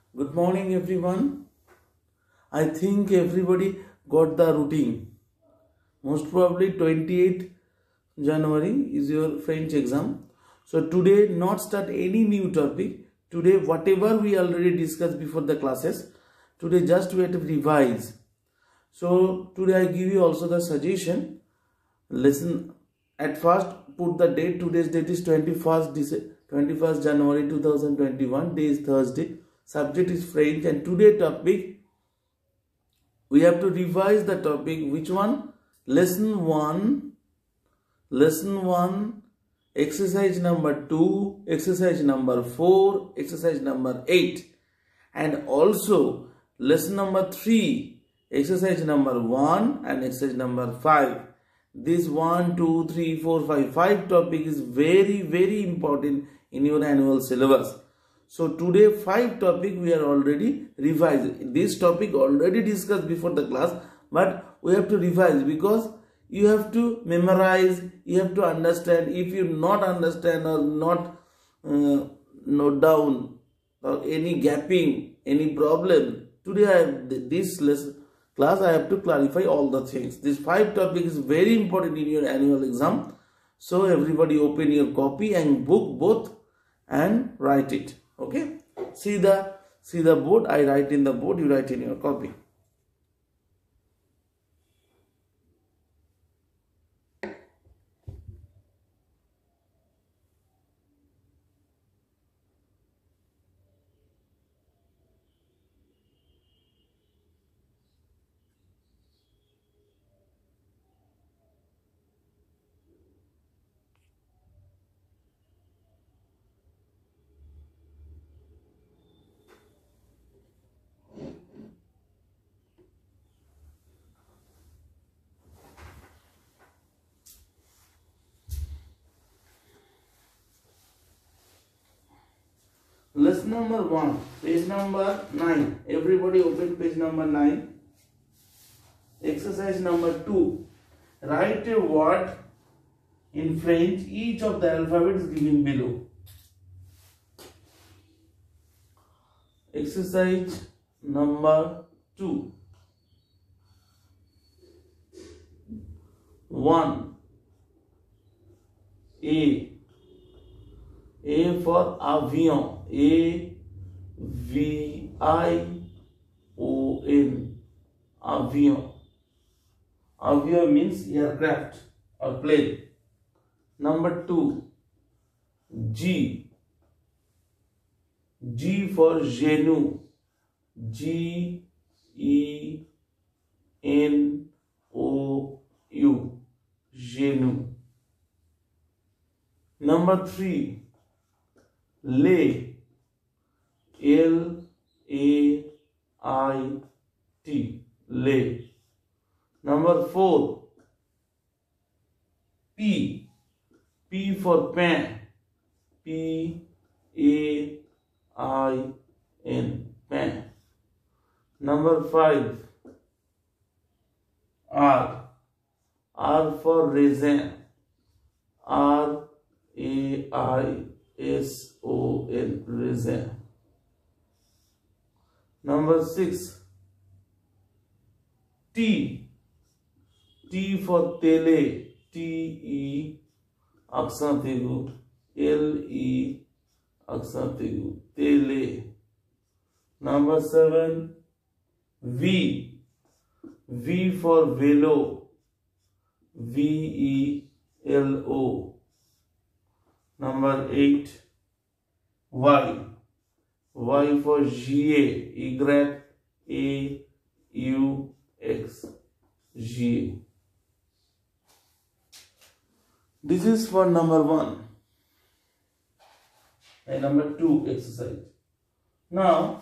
Good morning, everyone. I think everybody got the routine. Most probably 28th January is your French exam. So today not start any new topic. Today whatever we already discussed before the classes, today just we have to revise. So today I give you also the suggestion. Listen, at first put the date. Today's date is 21st January 2021. Day is Thursday. Subject is French, and today topic we have to revise the topic. Which one? Lesson 1, exercise number 2, exercise number 4, exercise number 8, and also lesson number 3, exercise number 1 and exercise number 5. This 1, 2, 3, 4, 5 topic is very important in your annual syllabus. So today 5 topic we are already revised. This topic already discussed before the class, but we have to revise because you have to memorize, you have to understand. If you not understand or not note down or any gapping, any problem, today I have this class I have to clarify all the things. This 5 topic is very important in your annual exam. So everybody open your copy and book both and write it. Okay, see the board. I write in the board, you write in your copy. Lesson number 1, page number 9. Everybody open page number 9. Exercise number 2. Write a word in French, each of the alphabets given below. Exercise number 2. 1. A for avion. A-V-I-O-N. Avion. Avion means aircraft or plane. Number 2. G. G for genou. G-E-N-O-U. Genou. Number 3. Lay. L-A-I-T. Lay. Number 4. P. P for pen. P-A-I-N. Pen. Number 5. R. R for raisin. R-A-I-S-O-N. Raisin. Number 6. T. T for tele. T-E accent aigu. L-E accent aigu. Tele. Number 7. V. V for velo. V-E-L-O. Number 8. Y. Y for GA. Y-A-U-X. GA. This is for number 1 and number 2 exercise. Now,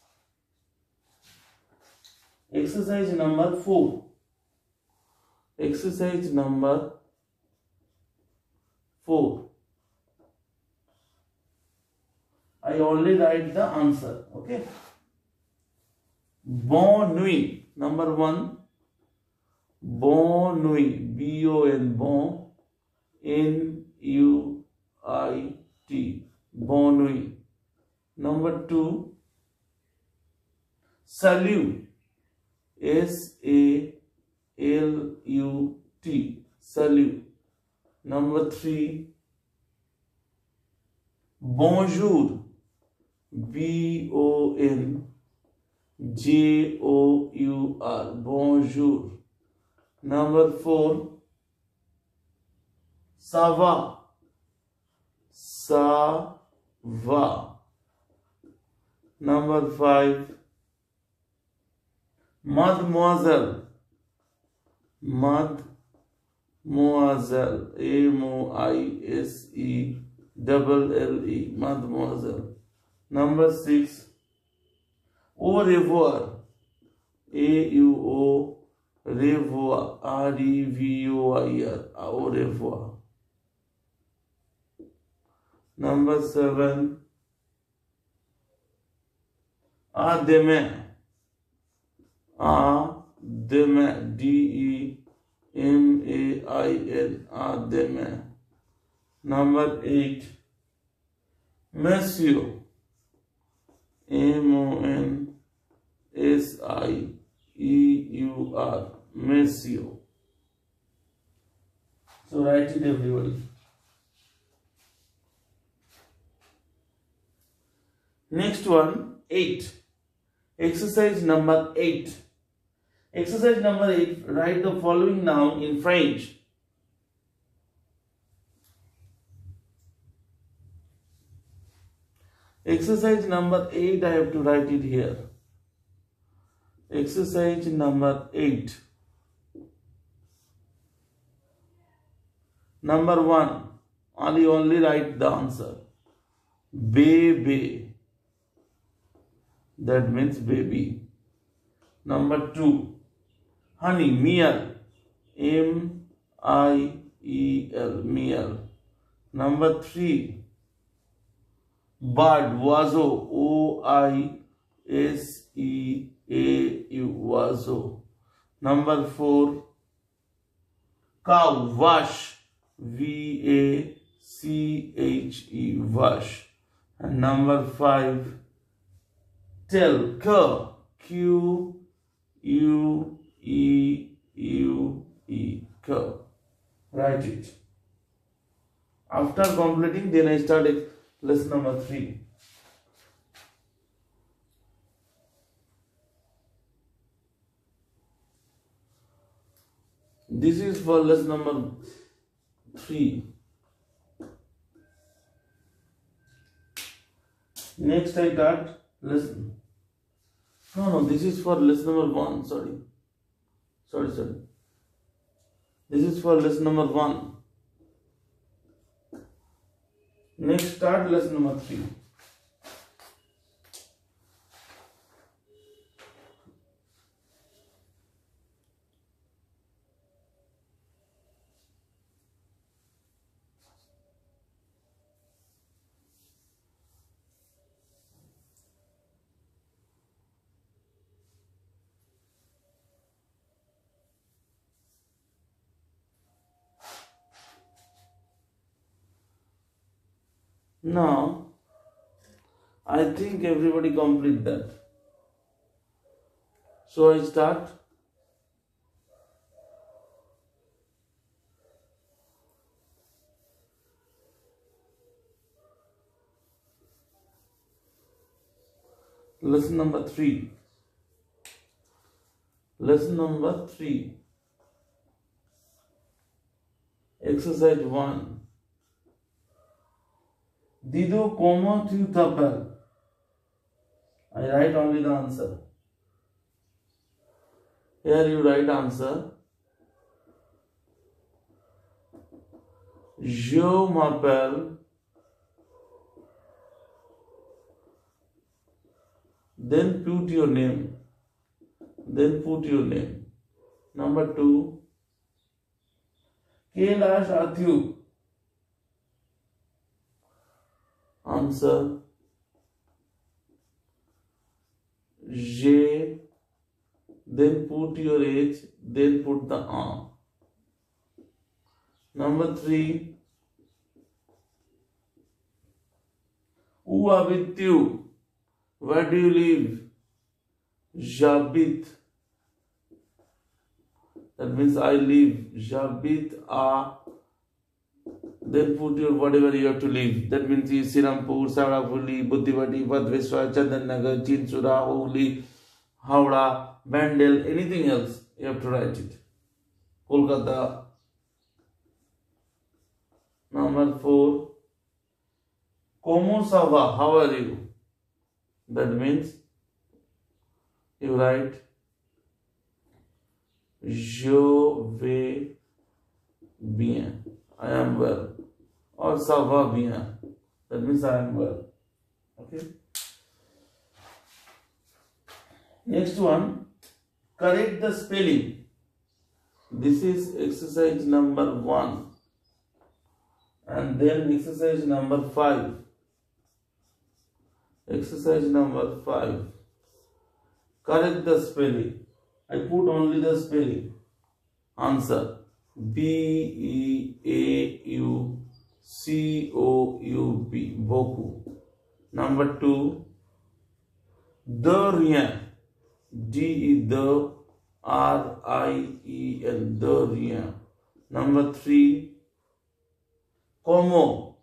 exercise number 4. Exercise number 4. I only write the answer. Okay. Bonne nuit. Number 1. Bonne nuit. B-O-N. Bon. N-U-I-T. Bonne nuit. Number 2. Salute. S-A-L-U-T. Salute. Number 3. Bonjour. B-O-N-J-O-U-R. Bonjour. Number 4. Ça va. Ça va. Number 5. Mademoiselle. Mademoiselle. M-O-I-S-E-L-L-E. Mademoiselle. Number 6. Au revoir. A-U-O revoir. R-E-V-O-I-R. Au revoir. Number 7. À demain. À demain. D-E-M-A-I-N. À demain. Number 8. Monsieur. M-O-N-S-I-E-U-R. Monsieur. So write it, everybody. Next one, 8. Exercise number 8. Exercise number 8. Write the following noun in French. Exercise number 8, I have to write it here. Exercise number 8. Number 1, only write the answer. Baby. That means baby. Number 2, honey, meal. M-I-E-L, meal. Number 3, bird, oiseau, O-I-S-E-A-U, oiseau. Number 4, cow, wash, V-A-C-H-E, wash. And number 5, tell, cur, Q-U-E-U-E, cur. Write it. After completing, then I start lesson number 3. This is for lesson number 3. Next I start lesson. No, this is for lesson number 1. Sorry. This is for lesson number 1. Next start lesson number 3. Now, I think everybody complete that. So I start. Lesson number 3. Lesson number 3. Exercise 1. Dido, comment tu t'appelles? I write only the answer. Here you write answer. Je m'appelle. Then put your name. Number 2. Quel âge as-tu? Answer. J'ai. Then put your age. Then put the an. Number 3. Où habites-tu? Where do you live? Jabit. That means I live. Jabit a. Then put your whatever you have to live. That means Sirampur, Saurapuli, Buddhivati, Padveswar, Chandannagar, Chinsura, Hooghly, Howrah, Bandel, anything else, you have to write it. Kolkata. Number 4. Como Sava, how are you? That means you write Je vais bien, I am well. Or ça va bien, that means I am well. Okay. Next one, correct the spelling. This is exercise number 1. And then exercise number 5. Exercise number 5. Correct the spelling. I put only the spelling. Answer. B-E-A-U-C-O-U-P. Beaucoup. Number 2. De rien. D-E-The R-I-E-N. De rien. Number 3. Como.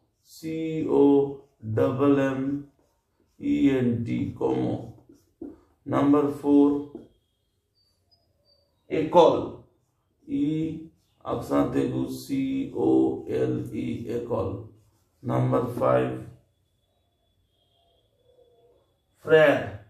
C-O-M-M-E-N-T. Como. Number 4. École. E accent aigu C-O-L-E. École. Number 5. Frère.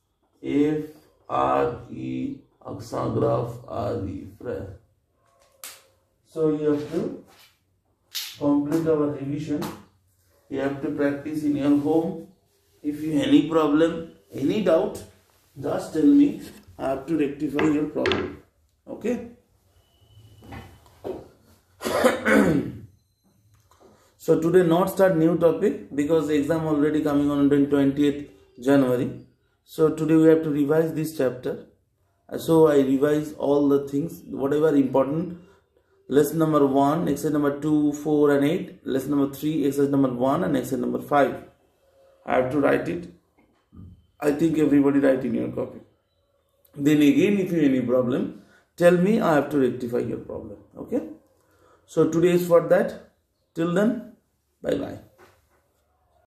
F-R-E accent grave R-E. Frère. So you have to complete our revision. You have to practice in your home. If you have any problem, any doubt, just tell me. I have to rectify your problem. Okay. So today not start new topic because the exam already coming on 20th January. So today we have to revise this chapter. So I revise all the things, whatever important. Lesson number 1, exercise number 2, 4 and 8. Lesson number 3, exercise number 1 and exercise number 5. I have to write it. I think everybody write in your copy. Then again, if you have any problem, tell me, I have to rectify your problem. Okay. So today is for that. Till then, bye bye.